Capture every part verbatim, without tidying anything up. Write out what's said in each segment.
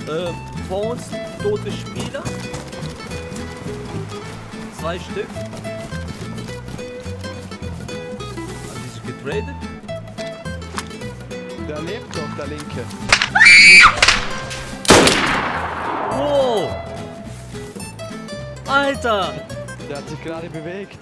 Äh, vor uns tote Spieler. Zwei Stück. Haben die sich getradet? Der lebt doch, der Linke. Wow! Alter! Der hat sich gerade bewegt.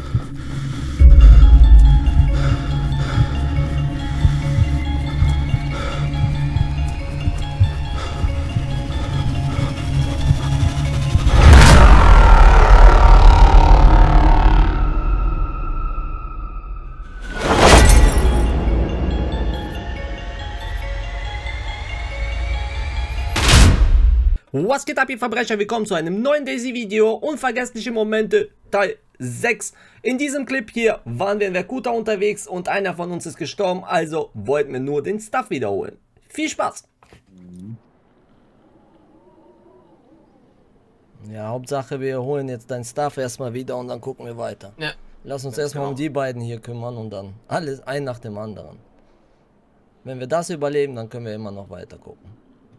Was geht ab, ihr Verbrecher? Willkommen zu einem neuen Daisy-Video. Unvergessliche Momente, Teil sechs. In diesem Clip hier waren wir in Vorkuta unterwegs und einer von uns ist gestorben, also wollten wir nur den Stuff wiederholen. Viel Spaß! Ja, Hauptsache wir holen jetzt dein Stuff erstmal wieder und dann gucken wir weiter. Ja. Lass uns erstmal um die beiden hier kümmern und dann alles ein nach dem anderen. Wenn wir das überleben, dann können wir immer noch weiter gucken.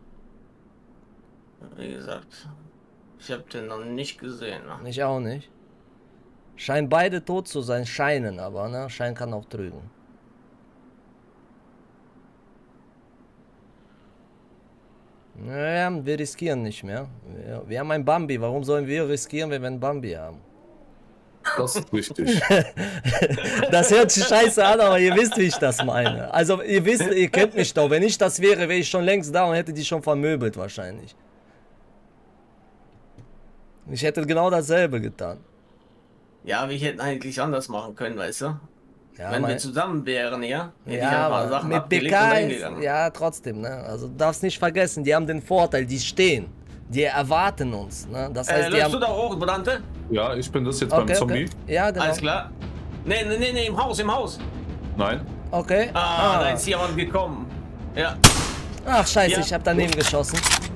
Wie gesagt, ich habe den noch nicht gesehen. Ne? Ich auch nicht. Scheinen beide tot zu sein, scheinen aber, ne? Schein kann auch trügen. Naja, wir riskieren nicht mehr. Wir, wir haben ein Bambi, warum sollen wir riskieren, wenn wir ein Bambi haben? Das ist richtig. Das hört sich scheiße an, aber ihr wisst, wie ich das meine. Also ihr wisst, ihr kennt mich doch. Wenn ich das wäre, wäre ich schon längst da und hätte die schon vermöbelt wahrscheinlich. Ich hätte genau dasselbe getan. Ja, wir hätten eigentlich anders machen können, weißt du? Ja, Wenn mein... wir zusammen wären, ja? Hätte ja, ich ein paar Sachen mit B K ist, ja, trotzdem, ne? Also du darfst nicht vergessen, die haben den Vorteil, die stehen. Die erwarten uns, ne? Das heißt, äh, die haben... du da hoch, Brante? Ja, ich bin das jetzt okay, beim Zombie. Okay. Ja, genau. Alles klar. Nee, nee, nee, nee, im Haus, im Haus. Nein. Okay. Ah, ah. Da ist jemand gekommen. Ja. Ach, scheiße, ja. ich habe daneben geschossen.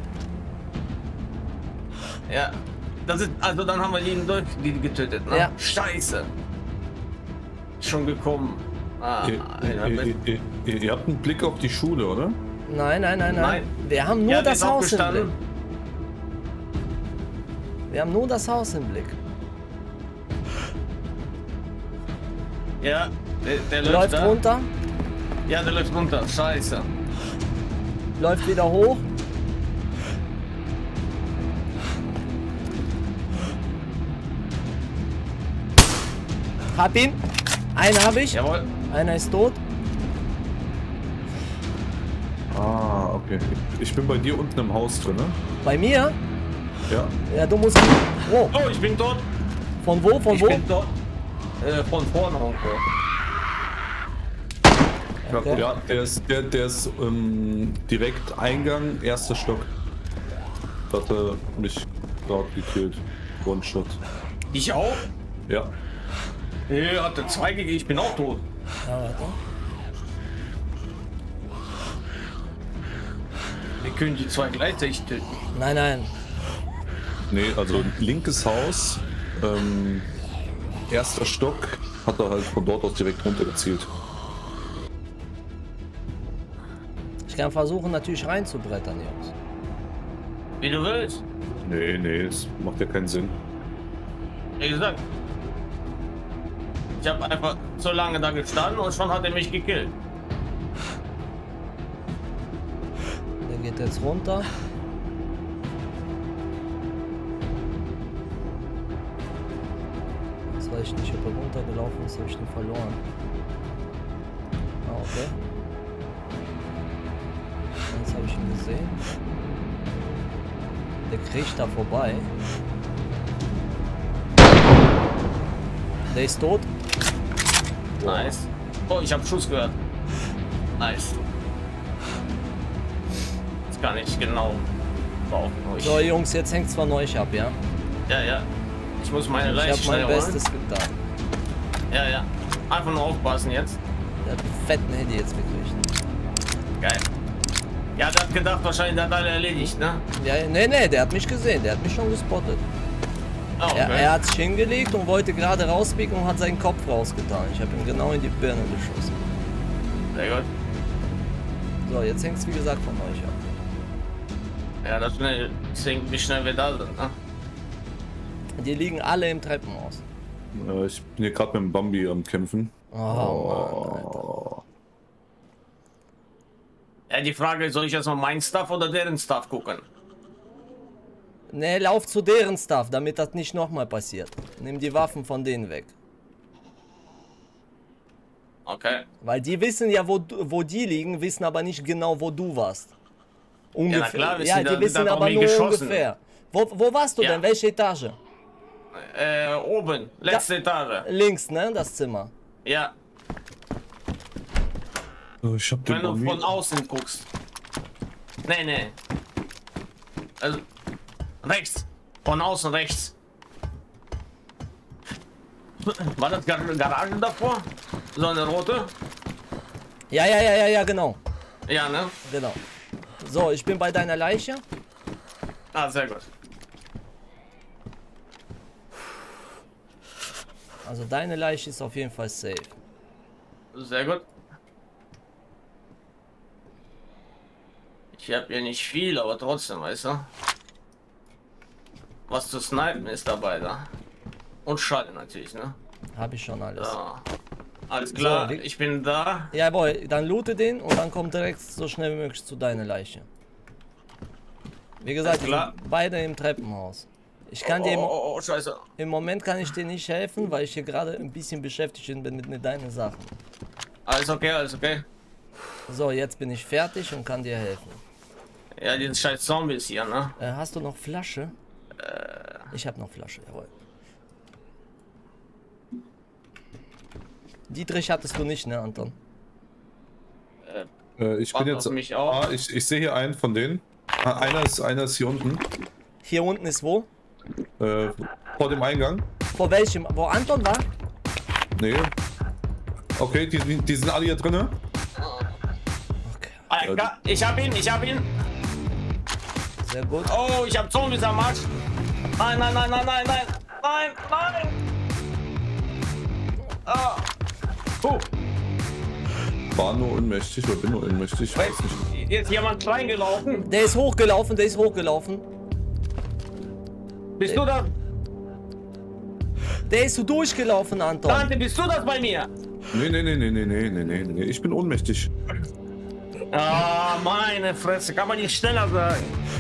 Ja. Das ist, also dann haben wir ihn durch die getötet, ne? Ja. Scheiße. Schon gekommen. Ah, ihr, ihr, ihr, ihr, ihr habt einen Blick auf die Schule, oder? Nein, nein, nein, nein. nein. Wir haben nur ja, das Haus im Blick. Gestanden. Wir haben nur das Haus im Blick. Ja, der, der läuft, läuft da. runter. Ja, der läuft runter. Scheiße. Läuft wieder hoch. Hab ihn. Einen habe ich. Jawohl. Einer ist tot. Ah, okay. Ich bin bei dir unten im Haus drin, ne? Bei mir? Ja. Ja, du musst... Oh, oh ich bin tot. Von wo? Von ich wo? Bin tot. Äh, von vorne irgendwo. Okay. Ja, der ist, der, der ist ähm, direkt Eingang, erster Stock. Da hat er mich gerade gekillt. One-Shot. Ich auch? Ja. Er hatte zwei gegeben, ich bin auch tot. Ja, warte. Wir können die zwei gleichzeitig töten. Nein, nein. Nee, also linkes Haus, ähm, erster Stock, hat er halt von dort aus direkt runtergezielt. Ich kann versuchen natürlich reinzubrettern, Jungs. Wie du willst. Nee, nee, das macht ja keinen Sinn. Wie gesagt. Ich habe einfach so lange da gestanden und schon hat er mich gekillt. Der geht jetzt runter. Jetzt weiß ich nicht, ob er runtergelaufen ist, habe ich ihn verloren. Ah, okay. Jetzt habe ich ihn gesehen. Der kriecht da vorbei. Der ist tot. Nice. Oh, ich habe Schuss gehört. Nice. Jetzt kann ich genau brauchen. So Jungs, jetzt hängt es von euch ab, ja? Ja, ja. Ich muss meine Leiche Ich habe mein Bestes getan. Ja, ja. Einfach nur aufpassen jetzt. Der hat einen fetten Handy jetzt gekriegt. Geil. Ja, der hat gedacht, wahrscheinlich der hat alle erledigt, ne? Ja, nee, nee, der hat mich gesehen, der hat mich schon gespottet. Oh, okay. er, er hat sich hingelegt und wollte gerade rausbiegen und hat seinen Kopf rausgetan. Ich habe ihm genau in die Birne geschossen. Sehr gut. So, jetzt hängt es wie gesagt von euch ab. Ja, das schnell, deswegen wie schnell wir da sind, ne? Die liegen alle im Treppenhaus. Äh, ich bin hier gerade mit dem Bambi am Kämpfen. Oh, Mann, Alter. Ja, die Frage, soll ich jetzt mal meinen Stuff oder deren Stuff gucken? Ne, lauf zu deren Stuff, damit das nicht nochmal passiert. Nimm die Waffen von denen weg. Okay. Weil die wissen ja, wo, du- wo die liegen, wissen aber nicht genau, wo du warst. Ungefähr. na klar, wissen ja, die, die da- wissen da aber haben die nur geschossen. ungefähr. Wo, wo warst du Ja. denn? Welche Etage? Äh, oben, letzte Etage. Links, ne? Das Zimmer. Ja, Äh, Ich hab den wenn du Bambi. von außen guckst. Nee, nee. Also, rechts. Von außen rechts. War das Gar Garage davor? So eine rote? Ja, ja, ja, ja, ja, genau. Ja, ne? Genau. So, ich bin bei deiner Leiche. Ah, sehr gut. Also deine Leiche ist auf jeden Fall safe. Sehr gut. Ich habe ja nicht viel, aber trotzdem, weißt du? Was zu snipen ist dabei da. Und Schall natürlich, ne? Habe ich schon alles. Ja. Alles klar, So, wie- ich bin da. Jawohl, dann loote den und dann komm direkt so schnell wie möglich zu deiner Leiche. Wie gesagt, die klar. sind beide im Treppenhaus. Ich kann dir im, Oh, oh, oh, scheiße. im Moment kann ich dir nicht helfen, weil ich hier gerade ein bisschen beschäftigt bin mit, mit deinen Sachen. Alles okay, alles okay. So, jetzt bin ich fertig und kann dir helfen. Ja, diese scheiß Zombies hier, ne? Äh, hast du noch Flasche? Ich habe noch Flasche, jawohl. Dietrich hattest du nicht, ne, Anton? Äh, ich bin Warte jetzt. auf mich auch. Ah, ich, ich sehe hier einen von denen. Ah, einer ist, einer ist hier unten. Hier unten ist wo? Äh, vor dem Eingang. Vor welchem? Wo Anton war? Nee. Okay, die, die die sind alle hier drinne. Okay, Ah, ja, ich hab ihn, ich hab ihn. sehr gut. Oh, ich hab Zombies am Arsch. Nein, nein, nein, nein, nein, nein. Nein, nein. Ah. Oh, War nur ohnmächtig oder bin nur ohnmächtig. Ich weiß nicht. jetzt jemand reingelaufen. Der ist hochgelaufen, der ist hochgelaufen. Bist du das? Der ist so durchgelaufen, Anton. Tante, bist du das bei mir? Nee, nee, nee, nee, nee, nee, nee, nee, nee. Ich bin ohnmächtig. Ah, meine Fresse, kann man nicht schneller sagen.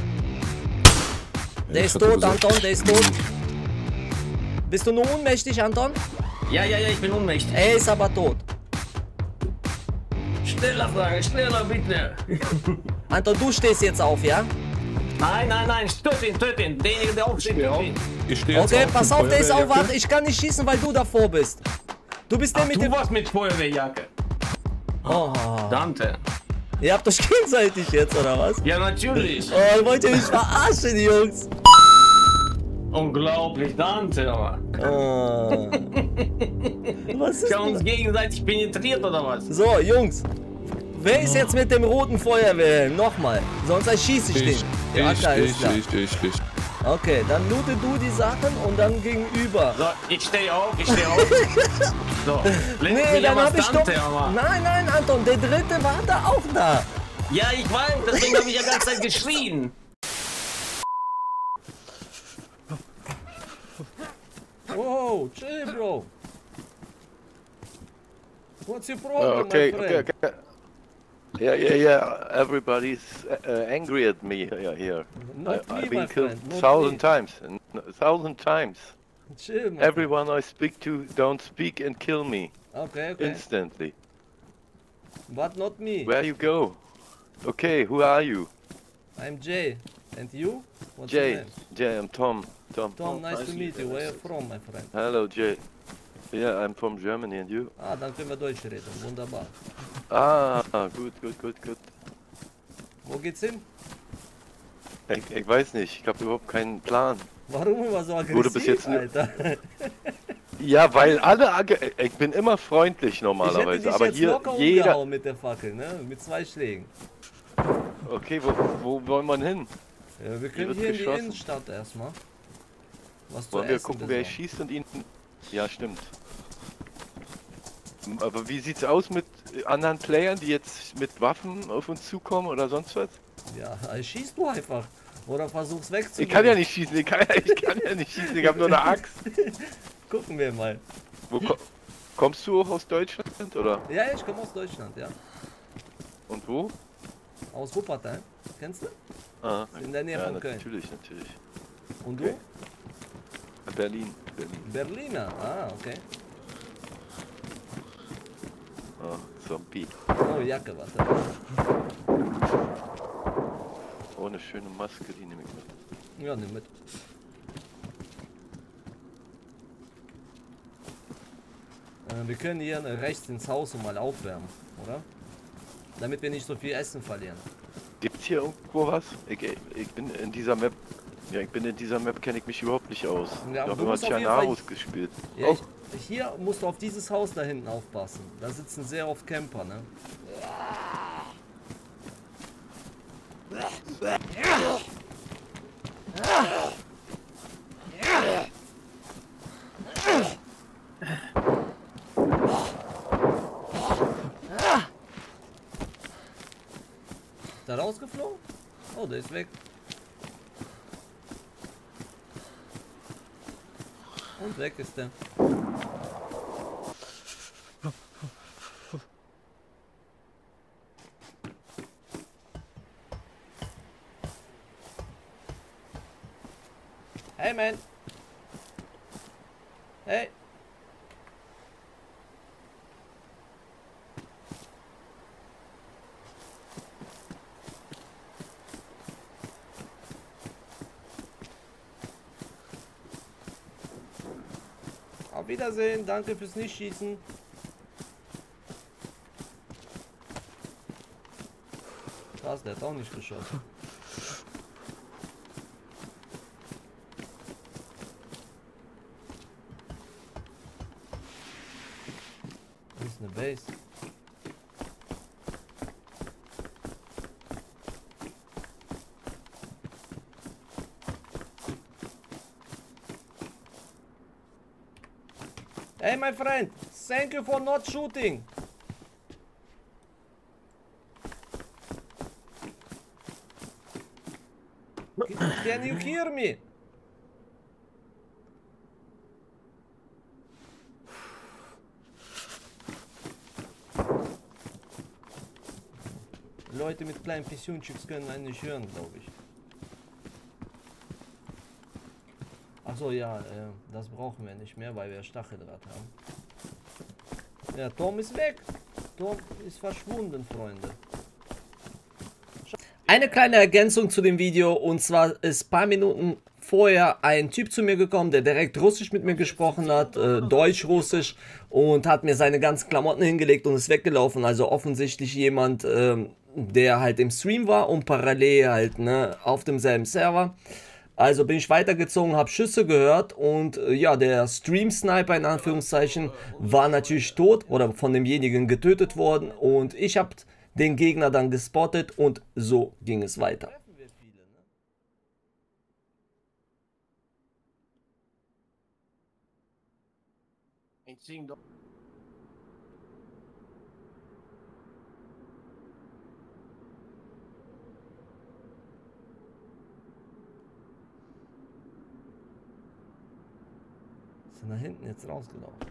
Der Ich ist hatte tot, gesagt- Anton, der ist tot. Bist du nur ohnmächtig, Anton? Ja, ja, ja, ich bin ohnmächtig. Er ist aber tot. Schneller sagen, schneller bitte. Anton, du stehst jetzt auf, ja? Nein, nein, nein, töt ihn, töt ihn. Derjenige, der aufsteht, töt ihn. Ich stehe jetzt Okay, auf pass mit auf, der ist Feuerwehrjacke. aufwacht. Ich kann nicht schießen, weil du davor bist. Du bist der Ach, mit du dem... warst mit Feuerwehrjacke. Oh. Dante. Ihr habt euch gegenseitig jetzt, oder was? Ja, natürlich. Oh, wollt ihr mich verarschen, Jungs? Unglaublich, Dante, aber. Oh. Was ist Wir haben uns denn? gegenseitig penetriert, oder was? So, Jungs. Wer ist jetzt mit dem roten Feuerwehrhelm? Nochmal. Sonst schieße ich Ich, den. Ja, ich, klar, ist ich, klar. ich, ich, ich. Okay, dann loote du die Sachen und dann gegenüber. So, ich stehe auf, ich stehe auf. So, Nee, lässt mich dann aber hab ich doch... Dante, aber. Nein, nein, Anton, der dritte war da auch da. Ja, ich weiß, deswegen habe ich ja die ganze Zeit geschrien. Whoa, chill, bro. What's your Oh, problem, okay, my okay, friend? okay. Yeah, yeah, yeah. Everybody's uh, angry at me here. here. Not I, me, I've been my killed friend, not thousand me. times, n- thousand times. Chill, my Everyone I speak to don't speak and kill me friend. Okay, okay. instantly. But not me. Where you go? Okay, who are you? I'm Jay. And you? What's Jay. your name? Jay, I'm Tom. Tom. Tom, nice to meet you. Where are you from, my friend? Hello, Jay. Yeah, I'm from Germany, and you? Ah, dann können wir Deutsch reden. Wunderbar. Ah, good, good, good, good. Wo geht's hin? Ich, ich weiß nicht, ich habe überhaupt keinen Plan. Warum immer so aggressiv, Wurde bis jetzt nur- Alter? Ja, weil alle, age- ich bin immer freundlich Ich hätte normalerweise, dich aber jetzt hier locker jeder. umgehauen mit der Fackel, ne? Mit zwei Schlägen. Okay, wo, wo wollen wir hin? Ja, wir können wird hier in die geschossen. Innenstadt erstmal. Was zu Wollen wir essen gucken, wer besorgen. schießt und ihn. Ja, stimmt. Aber wie sieht's aus mit anderen Playern, die jetzt mit Waffen auf uns zukommen oder sonst was? Ja, also schießt du einfach. Oder versuch's wegzubringen. Ich kann ja nicht schießen, ich kann ja, ich kann ja nicht schießen, ich habe nur eine Axt. Gucken wir mal. Wo ko kommst du auch aus Deutschland, oder? Ja, ich komme aus Deutschland, ja. Und wo? Aus Wuppertal. Kennst du? Ah, In der Nähe ja, von Köln. natürlich, natürlich. Und Okay. Berlin, Berlin. du? Berliner. Ah, okay. Ah, Zombie. Oh, Jacke, warte. Oh, eine schöne Maske, die nehme ich mit. Ja, nimm mit. Äh, wir können hier rechts ins Haus und mal aufwärmen, oder? Damit wir nicht so viel Essen verlieren. Gibt's hier irgendwo was? Ich, ich bin in dieser Map. Ja, ich bin in dieser Map, kenne ich mich überhaupt nicht aus. Ja, ich habe du immer musst auf jeden Fall- Tjanarus gespielt. Ja, Oh, ich, hier musst du auf dieses Haus da hinten aufpassen. Da sitzen sehr oft Camper, ne? Ist der rausgeflogen? Oh, der ist weg. Und weg ist der. Hey, man. Hey. Auf Wiedersehen, danke fürs Nichtschießen. Krass, der hat auch nicht geschossen. Das ist eine Base. Hey, my friend, thank you for not shooting. Can you hear me? Leute mit kleinen Fissionchips können einen nicht hören, glaube ich. Achso, ja, äh, das brauchen wir nicht mehr, weil wir Stacheldraht haben. Ja, Tom ist weg. Tom ist verschwunden, Freunde. Eine kleine Ergänzung zu dem Video, und zwar ist ein paar Minuten vorher ein Typ zu mir gekommen, der direkt Russisch mit mir gesprochen hat, äh, Deutsch-Russisch, und hat mir seine ganzen Klamotten hingelegt und ist weggelaufen. Also offensichtlich jemand, äh, der halt im Stream war und parallel halt, ne, auf demselben Server. Also bin ich weitergezogen, habe Schüsse gehört und äh, ja, der Stream-Sniper in Anführungszeichen war natürlich tot oder von demjenigen getötet worden, und ich habe den Gegner dann gespottet und so ging es weiter. Ist nach hinten jetzt rausgelaufen.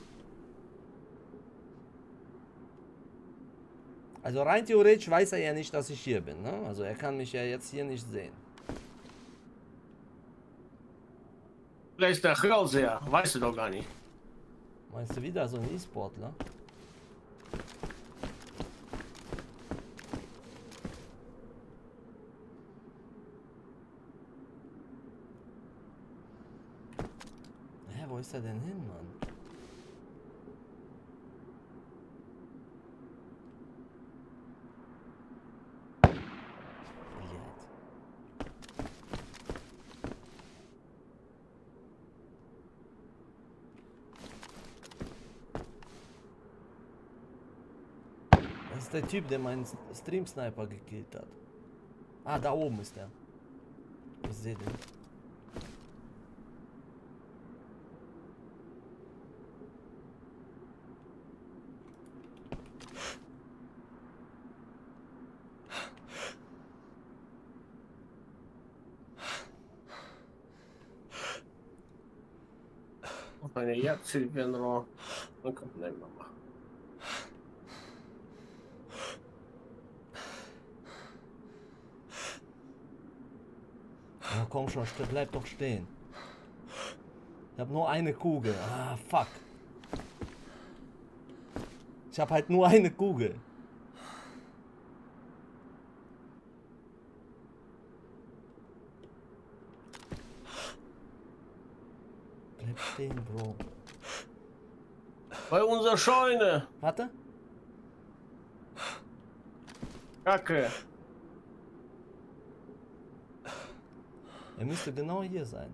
Also rein theoretisch weiß er ja nicht, dass ich hier bin, ne? Also er kann mich ja jetzt hier nicht sehen. Vielleicht ist der Grauseher, weißt du doch gar nicht. Meinst du wieder so ein E-Sportler? Hä, wo ist er denn hin, Mann? Das ist der Typ, der meinen Stream-Sniper gekillt hat. Ah, da oben ist er. Ich sehe den. Meine Jagdziel werden noch. Okay, nehmen wir mal. Ja, komm schon, bleib doch stehen. Ich habe nur eine Kugel. Ah, fuck. Ich habe halt nur eine Kugel. Bleib stehen, Bro. Bei unserer Scheune. Warte. Kacke. Er müsste genau hier sein.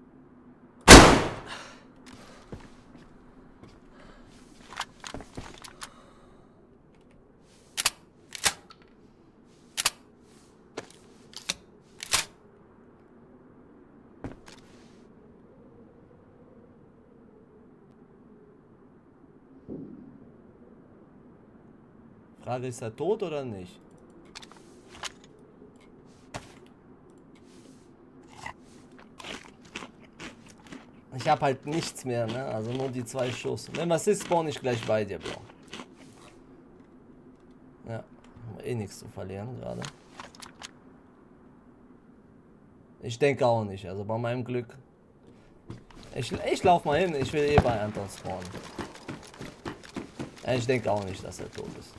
Frage, ist er tot oder nicht? Ich habe halt nichts mehr, ne? Also nur die zwei Schuss. Wenn was ist, spawn ich gleich bei dir, Bro. Ja, haben eh nichts zu verlieren gerade. Ich denke auch nicht, also bei meinem Glück. Ich, ich lauf mal hin, ich will eh bei Anton spawnen. Ja, ich denke auch nicht, dass er tot ist.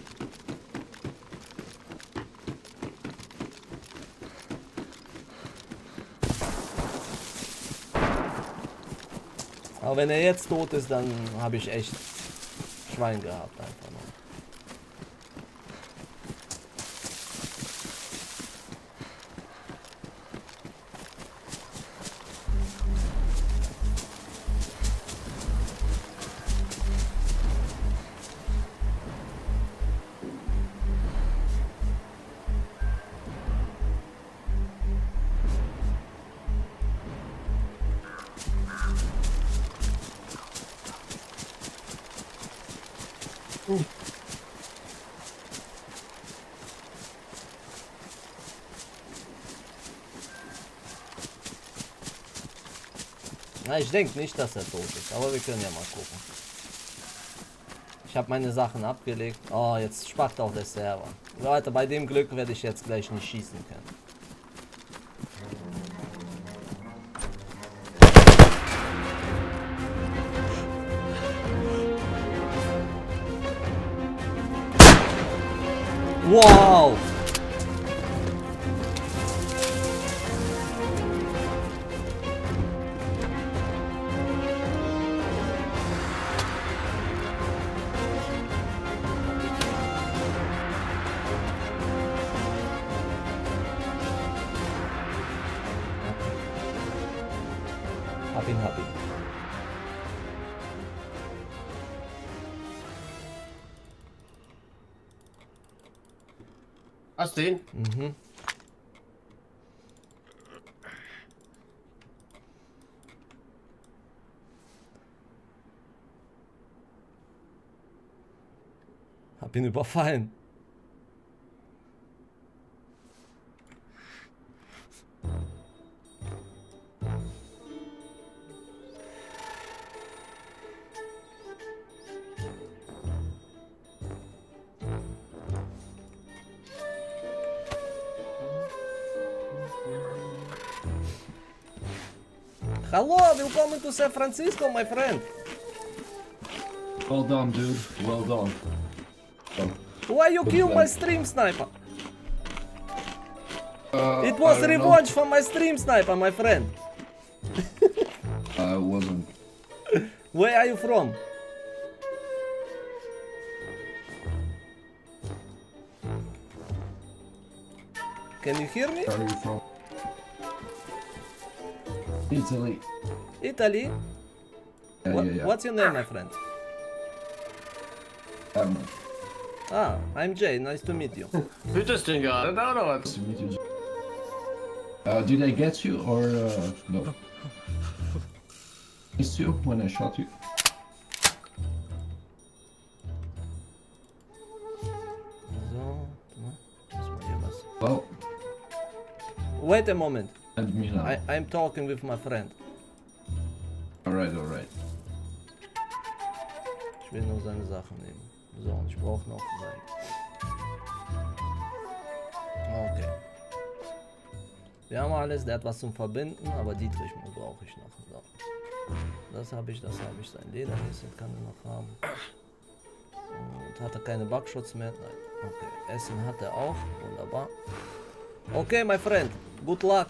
Aber wenn er jetzt tot ist, dann habe ich echt Schwein gehabt einfach noch. Na, ich denke nicht, dass er tot ist, aber wir können ja mal gucken. Ich habe meine Sachen abgelegt. Oh, jetzt spackt auch der Server. Leute, bei dem Glück werde ich jetzt gleich nicht schießen können. Wow! Hab ihn, hab ihn. Hast du ihn? Mhm. Hab ihn überfallen. Hello, welcome to San Francisco, my friend. Well done, dude. Well done. Done. Why you Good kill plan. my stream sniper? Uh, It was I don't revenge for my stream sniper, my friend. know. I wasn't. Where are you from? Can you hear me? Where are you from? Italy. Italy? Yeah, What, yeah, yeah. What's your name, my friend? Um, Ah, I'm Jay. Nice to meet you. Wütest du ihn gerade da oder was? nice to meet you. Uh, did I get you or uh, no? Missed you when I shot you. So, na, muss mal hier was. Well, Wait a moment. and me now. I, I'm talking with my friend. All right, all right. Ich will nur seine Sachen nehmen. So, und ich brauche noch sein. Okay. Wir haben alles, der hat was zum Verbinden, aber Dietrich brauche ich noch. So. Das habe ich, das habe ich. Sein Lederhäschen kann er noch haben. Und hat er keine Backschutz mehr? Nein. Okay. Essen hat er auch. Wunderbar. Okay, my friend. Good luck.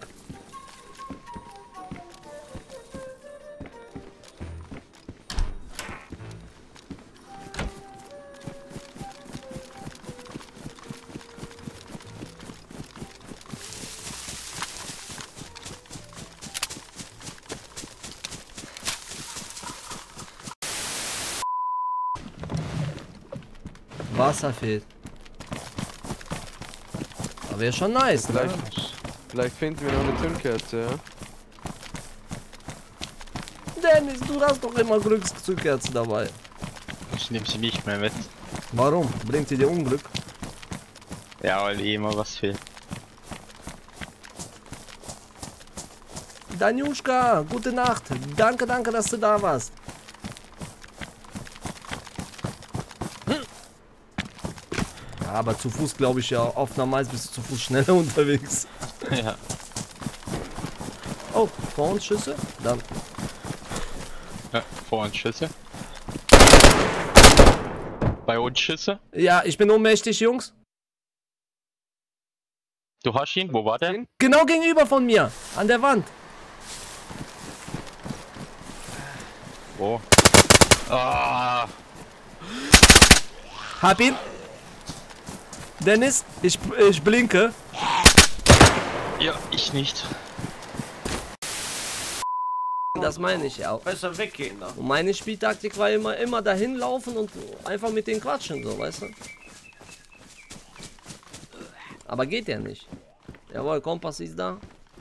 Wasser fehlt. Aber wäre schon nice, ne? Vielleicht, vielleicht finden wir noch eine Zündkerze, ja? Dennis, du hast doch immer Glückszündkerzen dabei. Ich nehme sie nicht mehr mit. Warum? Bringt sie dir Unglück? Ja, weil eh immer was fehlt. Danjuschka, gute Nacht. Danke, danke, dass du da warst. Ja, aber zu Fuß glaube ich ja oftmals bist du zu Fuß schneller unterwegs. Ja. Oh, vor uns Schüsse? Dann. Ja, vor uns Schüsse. Bei uns Schüsse. Ja, ich bin ohnmächtig, Jungs. Du hast ihn? Wo war der? Genau gegenüber von mir, an der Wand. Wo? Ah. Hab ihn. Dennis, ich, ich blinke. Ja, ich nicht. Das meine ich ja auch. Besser weggehen da. Und meine Spieltaktik war immer, immer dahin laufen und einfach mit denen quatschen, so, weißt du? Aber geht ja nicht. Jawohl, Kompass ist da.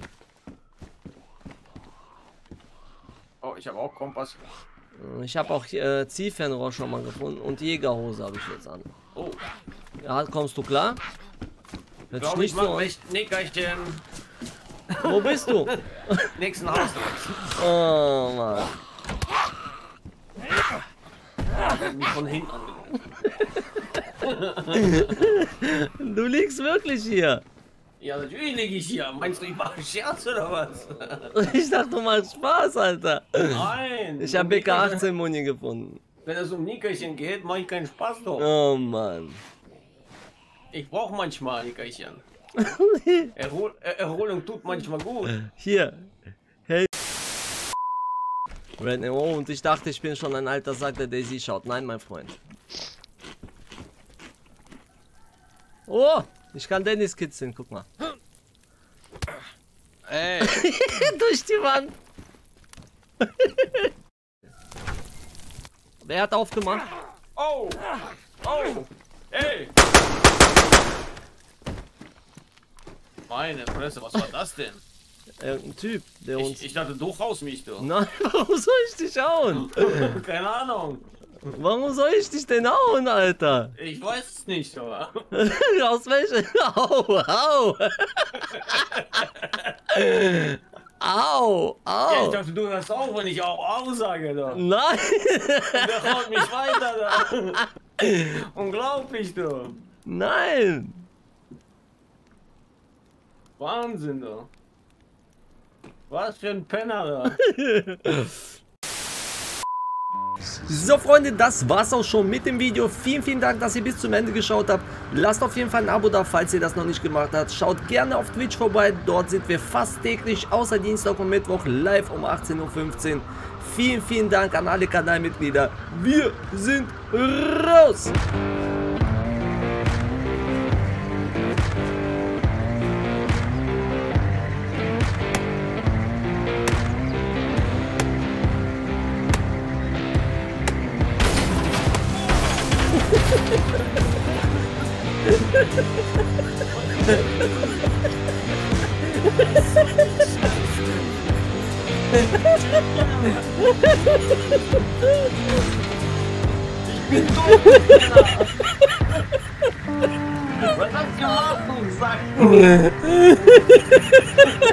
Oh, ich habe auch Kompass. Ich habe auch äh, Zielfernrohr schon mal gefunden und Jägerhose habe ich jetzt an. Oh, Ja, kommst du klar? Hört sich glaube ich nicht so mach an. echt Nickerchen. Wo bist du? Nächsten Haus. Oh Mann. Mich von hinten an. Du liegst wirklich hier. Ja, natürlich liege ich hier. Meinst du, ich mache Scherz oder was? Ich dachte, du machst Spaß, Alter. Nein. Ich habe um B K Nickerchen- achtzehn Muni gefunden. Wenn es um Nickerchen geht, mache ich keinen Spaß doch. Oh Mann. Ich brauche manchmal Nickerchen. Erhol er Erholung tut manchmal gut. Hier. Hey. Red oh, und ich dachte, ich bin schon ein alter Sack, der Daisy schaut. Nein, mein Freund. Oh, ich kann Dennis kitzeln, guck mal. Ey. Durch die Wand. Wer hat aufgemacht? Oh! Oh! Hey! Meine Fresse, was war das denn? Irgendein Typ, der uns... Ich, ich dachte, du haust mich, du. Nein, warum soll ich dich hauen? Keine Ahnung. Warum soll ich dich denn hauen, Alter? Ich weiß es nicht, aber. Aus welcher... Au, au. Au, Ja, ich au. dachte, du hörst auf, wenn ich auch au sage, da. Nein. Der haut mich weiter, da. Unglaublich, du. Nein. Wahnsinn, du. Was für ein Penner, da. So Freunde, das war's auch schon mit dem Video. Vielen, vielen Dank, dass ihr bis zum Ende geschaut habt. Lasst auf jeden Fall ein Abo da, falls ihr das noch nicht gemacht habt. Schaut gerne auf Twitch vorbei. Dort sind wir fast täglich, außer Dienstag und Mittwoch, live um achtzehn Uhr fünfzehn. Vielen, vielen Dank an alle Kanalmitglieder. Wir sind raus! Was hast du gemacht, du Sack?